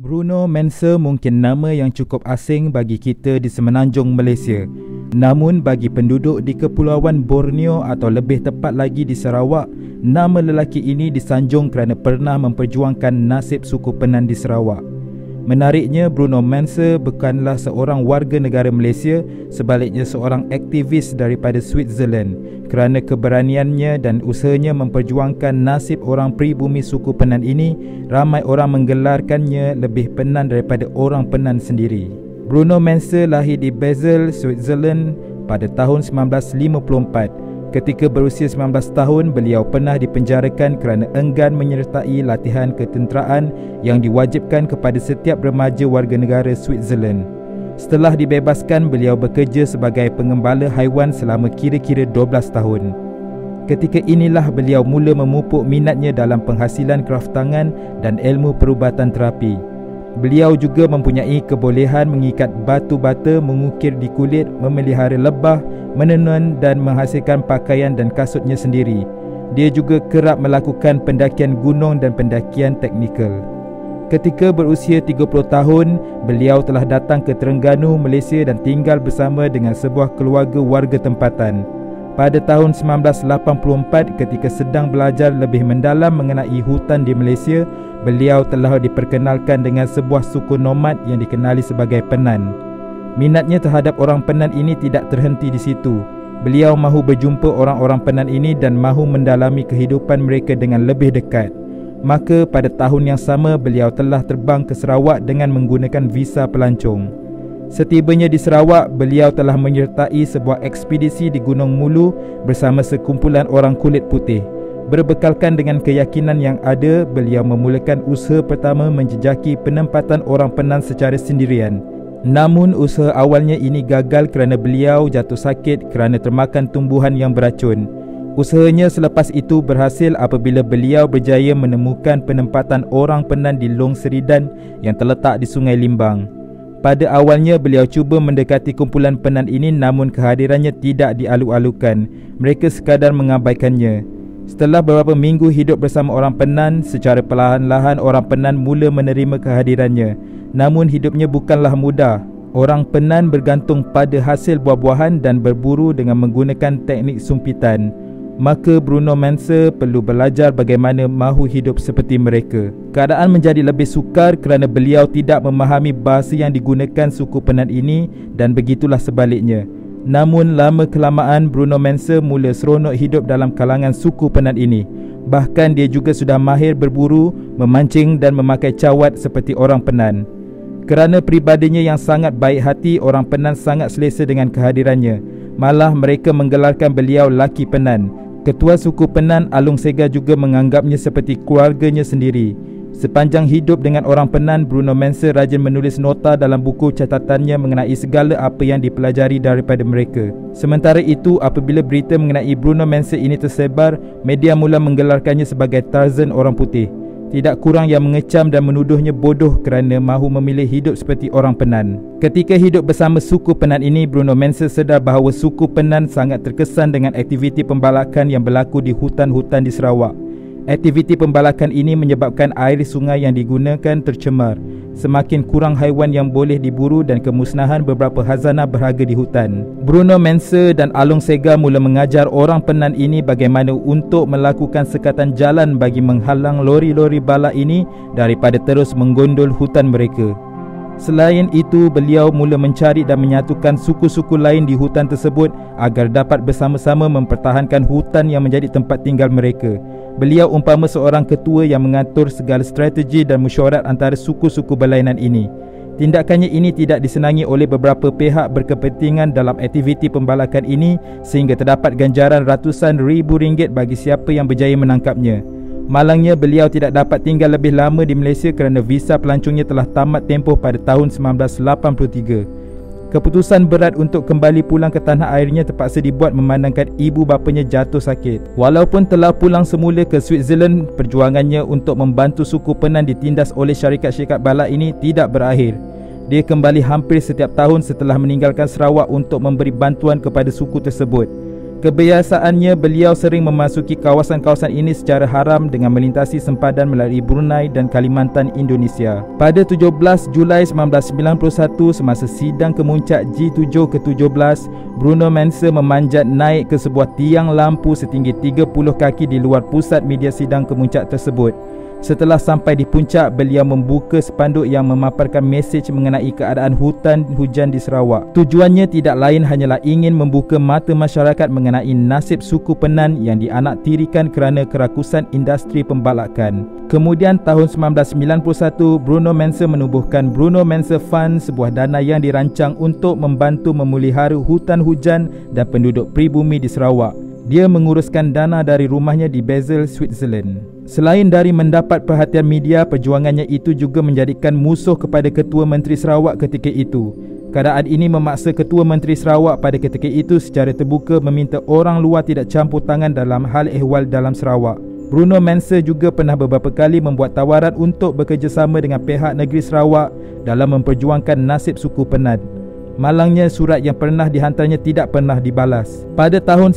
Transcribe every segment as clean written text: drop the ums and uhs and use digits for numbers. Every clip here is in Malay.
Bruno Mensa mungkin nama yang cukup asing bagi kita di semenanjung Malaysia. Namun bagi penduduk di Kepulauan Borneo atau lebih tepat lagi di Sarawak, nama lelaki ini disanjung kerana pernah memperjuangkan nasib suku Penan di Sarawak. Menariknya, Bruno Mensa bukanlah seorang warga negara Malaysia, sebaliknya seorang aktivis daripada Switzerland. Kerana keberaniannya dan usahanya memperjuangkan nasib orang pribumi suku Penan ini, ramai orang menggelarkannya lebih Penan daripada orang Penan sendiri. Bruno Mensa lahir di Basel, Switzerland pada tahun 1954. Ketika berusia 19 tahun, beliau pernah dipenjarakan kerana enggan menyertai latihan ketenteraan yang diwajibkan kepada setiap remaja warga negara Switzerland. Setelah dibebaskan, beliau bekerja sebagai pengembala haiwan selama kira-kira 12 tahun. Ketika inilah beliau mula memupuk minatnya dalam penghasilan kraftangan dan ilmu perubatan terapi. Beliau juga mempunyai kebolehan mengikat batu bata, mengukir di kulit, memelihara lebah, menenun dan menghasilkan pakaian dan kasutnya sendiri. Dia juga kerap melakukan pendakian gunung dan pendakian teknikal. Ketika berusia 30 tahun, beliau telah datang ke Terengganu, Malaysia dan tinggal bersama dengan sebuah keluarga warga tempatan. Pada tahun 1984, ketika sedang belajar lebih mendalam mengenai hutan di Malaysia, beliau telah diperkenalkan dengan sebuah suku nomad yang dikenali sebagai Penan. Minatnya terhadap orang Penan ini tidak terhenti di situ. Beliau mahu berjumpa orang-orang Penan ini dan mahu mendalami kehidupan mereka dengan lebih dekat. Maka pada tahun yang sama, beliau telah terbang ke Sarawak dengan menggunakan visa pelancong. Setibanya di Sarawak, beliau telah menyertai sebuah ekspedisi di Gunung Mulu bersama sekumpulan orang kulit putih. Berbekalkan dengan keyakinan yang ada, beliau memulakan usaha pertama menjejaki penempatan orang Penan secara sendirian. Namun usaha awalnya ini gagal kerana beliau jatuh sakit kerana termakan tumbuhan yang beracun. Usahanya selepas itu berhasil apabila beliau berjaya menemukan penempatan orang Penan di Long Seridan yang terletak di Sungai Limbang. Pada awalnya beliau cuba mendekati kumpulan Penan ini, namun kehadirannya tidak dialu-alukan. Mereka sekadar mengabaikannya. Setelah beberapa minggu hidup bersama orang Penan, secara perlahan-lahan orang Penan mula menerima kehadirannya. Namun hidupnya bukanlah mudah. Orang Penan bergantung pada hasil buah-buahan dan berburu dengan menggunakan teknik sumpitan. Maka Bruno Mensa perlu belajar bagaimana mahu hidup seperti mereka. Keadaan menjadi lebih sukar kerana beliau tidak memahami bahasa yang digunakan suku Penan ini dan begitulah sebaliknya. Namun lama kelamaan Bruno Mensa mula seronok hidup dalam kalangan suku Penan ini. Bahkan dia juga sudah mahir berburu, memancing dan memakai cawat seperti orang Penan. Kerana pribadinya yang sangat baik hati, orang Penan sangat selesa dengan kehadirannya. Malah mereka menggelarkan beliau Laki Penan. Ketua suku Penan, Alung Sega, juga menganggapnya seperti keluarganya sendiri. Sepanjang hidup dengan orang Penan, Bruno Mensa rajin menulis nota dalam buku catatannya mengenai segala apa yang dipelajari daripada mereka. Sementara itu, apabila berita mengenai Bruno Mensa ini tersebar, media mula menggelarkannya sebagai Tarzan orang putih. Tidak kurang yang mengecam dan menuduhnya bodoh kerana mahu memilih hidup seperti orang Penan. Ketika hidup bersama suku Penan ini, Bruno Mensa sedar bahawa suku Penan sangat terkesan dengan aktiviti pembalakan yang berlaku di hutan-hutan di Sarawak. Aktiviti pembalakan ini menyebabkan air sungai yang digunakan tercemar, semakin kurang haiwan yang boleh diburu dan kemusnahan beberapa khazanah berharga di hutan. Bruno Mensa dan Alung Sega mula mengajar orang Penan ini bagaimana untuk melakukan sekatan jalan bagi menghalang lori-lori bala ini daripada terus menggondol hutan mereka. Selain itu, beliau mula mencari dan menyatukan suku-suku lain di hutan tersebut agar dapat bersama-sama mempertahankan hutan yang menjadi tempat tinggal mereka. Beliau umpama seorang ketua yang mengatur segala strategi dan mesyuarat antara suku-suku berlainan ini. Tindakannya ini tidak disenangi oleh beberapa pihak berkepentingan dalam aktiviti pembalakan ini, sehingga terdapat ganjaran ratusan ribu ringgit bagi siapa yang berjaya menangkapnya. Malangnya, beliau tidak dapat tinggal lebih lama di Malaysia kerana visa pelancongnya telah tamat tempoh pada tahun 1983. Keputusan berat untuk kembali pulang ke tanah airnya terpaksa dibuat memandangkan ibu bapanya jatuh sakit. Walaupun telah pulang semula ke Switzerland, perjuangannya untuk membantu suku Penan ditindas oleh syarikat-syarikat bala ini tidak berakhir. Dia kembali hampir setiap tahun setelah meninggalkan Sarawak untuk memberi bantuan kepada suku tersebut. Kebiasaannya, beliau sering memasuki kawasan-kawasan ini secara haram dengan melintasi sempadan melalui Brunei dan Kalimantan, Indonesia. Pada 17 Julai 1991, semasa sidang kemuncak G7 ke-17, Bruno Mensa memanjat naik ke sebuah tiang lampu setinggi 30 kaki di luar pusat media sidang kemuncak tersebut. Setelah sampai di puncak, beliau membuka spanduk yang memaparkan mesej mengenai keadaan hutan hujan di Sarawak. Tujuannya tidak lain hanyalah ingin membuka mata masyarakat mengenai nasib suku Penan yang dianaktirikan kerana kerakusan industri pembalakan. Kemudian tahun 1991, Bruno Mensa menubuhkan Bruno Mensa Fund, sebuah dana yang dirancang untuk membantu memelihara hutan hujan dan penduduk pribumi di Sarawak. Dia menguruskan dana dari rumahnya di Basel, Switzerland. Selain dari mendapat perhatian media, perjuangannya itu juga menjadikan musuh kepada Ketua Menteri Sarawak ketika itu. Keadaan ini memaksa Ketua Menteri Sarawak pada ketika itu secara terbuka meminta orang luar tidak campur tangan dalam hal ehwal dalam Sarawak. Bruno Mensa juga pernah beberapa kali membuat tawaran untuk bekerjasama dengan pihak negeri Sarawak dalam memperjuangkan nasib suku Penan. Malangnya, surat yang pernah dihantarnya tidak pernah dibalas. Pada tahun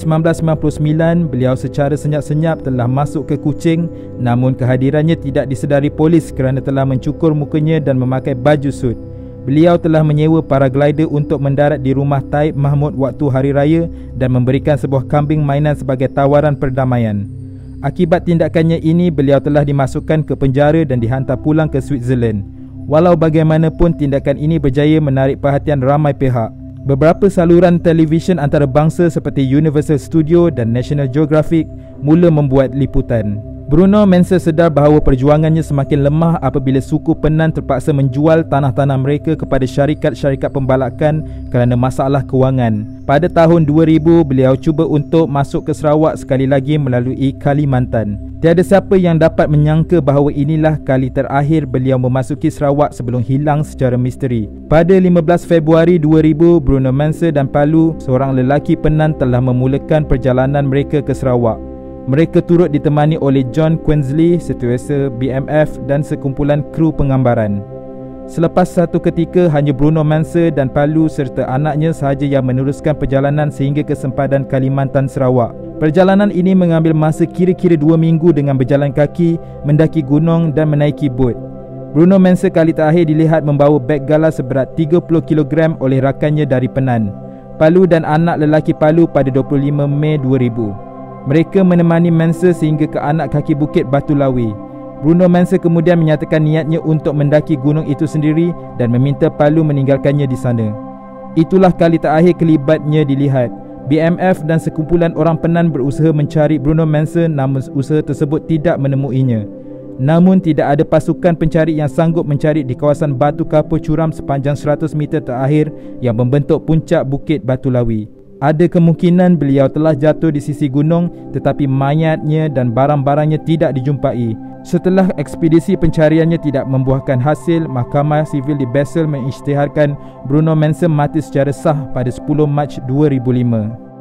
1999, beliau secara senyap-senyap telah masuk ke Kuching, namun kehadirannya tidak disedari polis kerana telah mencukur mukanya dan memakai baju sut. Beliau telah menyewa paraglider untuk mendarat di rumah Taib Mahmud waktu hari raya dan memberikan sebuah kambing mainan sebagai tawaran perdamaian. Akibat tindakannya ini, beliau telah dimasukkan ke penjara dan dihantar pulang ke Switzerland. Walau bagaimanapun, tindakan ini berjaya menarik perhatian ramai pihak. Beberapa saluran televisyen antarabangsa seperti Universal Studio dan National Geographic mula membuat liputan. Bruno Mensa sedar bahawa perjuangannya semakin lemah apabila suku Penan terpaksa menjual tanah-tanah mereka kepada syarikat-syarikat pembalakan kerana masalah kewangan. Pada tahun 2000, beliau cuba untuk masuk ke Sarawak sekali lagi melalui Kalimantan. Tiada siapa yang dapat menyangka bahawa inilah kali terakhir beliau memasuki Sarawak sebelum hilang secara misteri. Pada 15 Februari 2000, Bruno Mensa dan Palu, seorang lelaki Penan, telah memulakan perjalanan mereka ke Sarawak. Mereka turut ditemani oleh John Quensley, Setiausaha BMF dan sekumpulan kru penggambaran. Selepas satu ketika, hanya Bruno Mensa dan Palu serta anaknya sahaja yang meneruskan perjalanan sehingga ke sempadan Kalimantan, Sarawak. Perjalanan ini mengambil masa kira-kira 2 minggu dengan berjalan kaki, mendaki gunung dan menaiki bot. Bruno Mensa kali terakhir dilihat membawa beg galas seberat 30 kg oleh rakannya dari Penan. Palu dan anak lelaki Palu pada 25 Mei 2000. Mereka menemani Mensa sehingga ke anak kaki bukit Batu Lawi. Bruno Mensa kemudian menyatakan niatnya untuk mendaki gunung itu sendiri dan meminta Palu meninggalkannya di sana. Itulah kali terakhir kelibatnya dilihat. BMF dan sekumpulan orang Penan berusaha mencari Bruno Mensa, namun usaha tersebut tidak menemuinya. Namun tidak ada pasukan pencari yang sanggup mencari di kawasan batu kapur curam sepanjang 100 meter terakhir yang membentuk puncak bukit Batu Lawi. Ada kemungkinan beliau telah jatuh di sisi gunung, tetapi mayatnya dan barang-barangnya tidak dijumpai. Setelah ekspedisi pencariannya tidak membuahkan hasil, Mahkamah Sivil di Basel mengisytiharkan Bruno Mensa mati secara sah pada 10 Mac 2005.